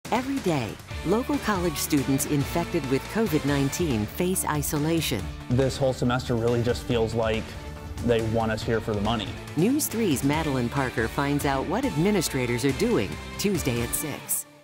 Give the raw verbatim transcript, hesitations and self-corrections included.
Every day, local college students infected with COVID nineteen face isolation. This whole semester really just feels like they want us here for the money. News three's Madeline Parker finds out what administrators are doing Tuesday at six.